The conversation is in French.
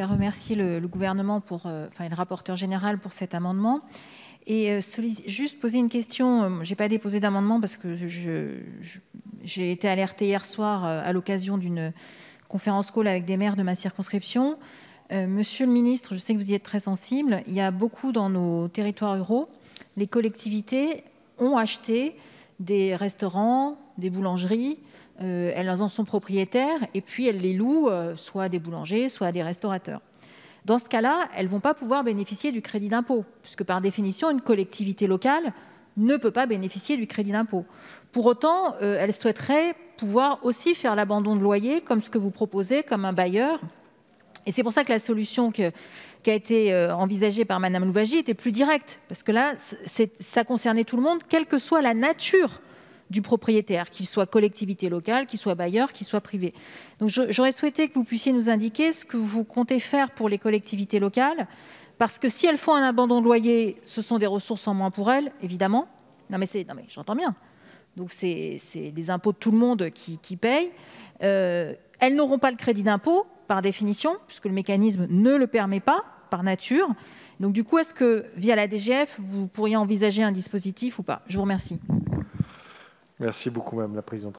Je remercie le gouvernement et le rapporteur général pour cet amendement. Et juste poser une question. Je n'ai pas déposé d'amendement parce que j'ai été alertée hier soir à l'occasion d'une conférence call avec des maires de ma circonscription. Monsieur le ministre, je sais que vous y êtes très sensible. Il y a beaucoup dans nos territoires ruraux, les collectivités ont acheté des restaurants, des boulangeries. Elles en sont propriétaires et puis elles les louent soit à des boulangers, soit à des restaurateurs. Dans ce cas-là, elles ne vont pas pouvoir bénéficier du crédit d'impôt, puisque par définition, une collectivité locale ne peut pas bénéficier du crédit d'impôt. Pour autant, elles souhaiteraient pouvoir aussi faire l'abandon de loyer, comme ce que vous proposez, comme un bailleur. Et c'est pour ça que la solution qui a été envisagée par Mme Louwagie était plus directe, parce que là, ça concernait tout le monde, quelle que soit la nature du propriétaire, qu'il soit collectivité locale, qu'il soit bailleur, qu'il soit privé. Donc j'aurais souhaité que vous puissiez nous indiquer ce que vous comptez faire pour les collectivités locales, parce que si elles font un abandon de loyer, ce sont des ressources en moins pour elles, évidemment. Non mais j'entends bien. Donc c'est les impôts de tout le monde qui payent. Elles n'auront pas le crédit d'impôt, par définition, puisque le mécanisme ne le permet pas, par nature. Donc du coup, est-ce que, via la DGF, vous pourriez envisager un dispositif ou pas? Je vous remercie. Merci beaucoup, Madame la Présidente.